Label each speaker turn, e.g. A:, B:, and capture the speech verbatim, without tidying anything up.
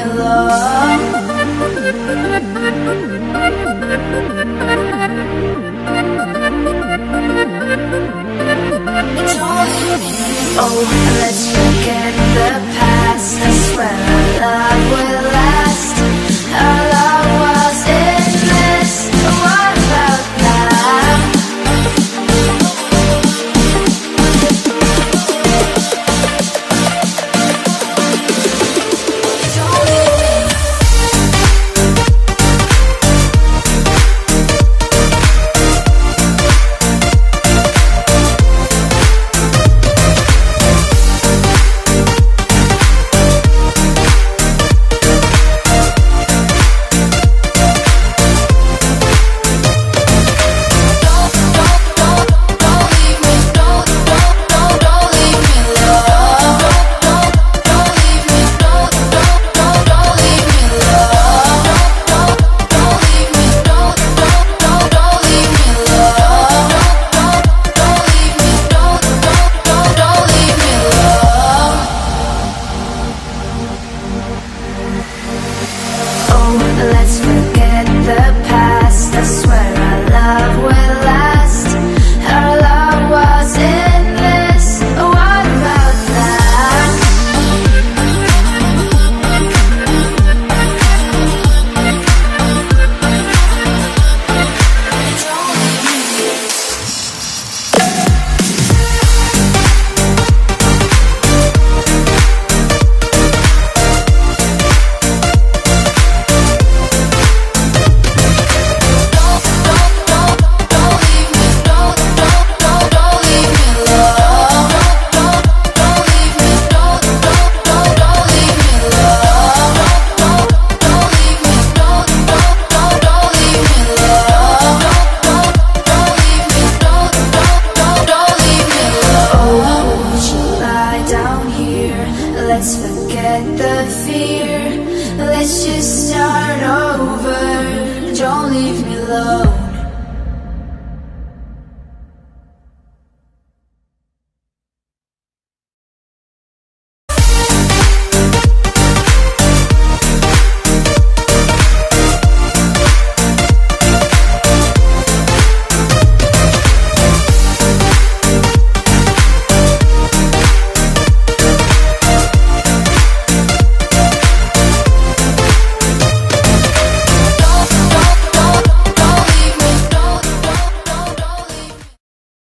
A: alone. Oh, let's forget the past. I swear our love will last. Our love was endless. What about that? Let's forget the past. I swear our love will last. Our love was endless. What about that? Let's forget the fear. Let's just start over. Don't leave me alone.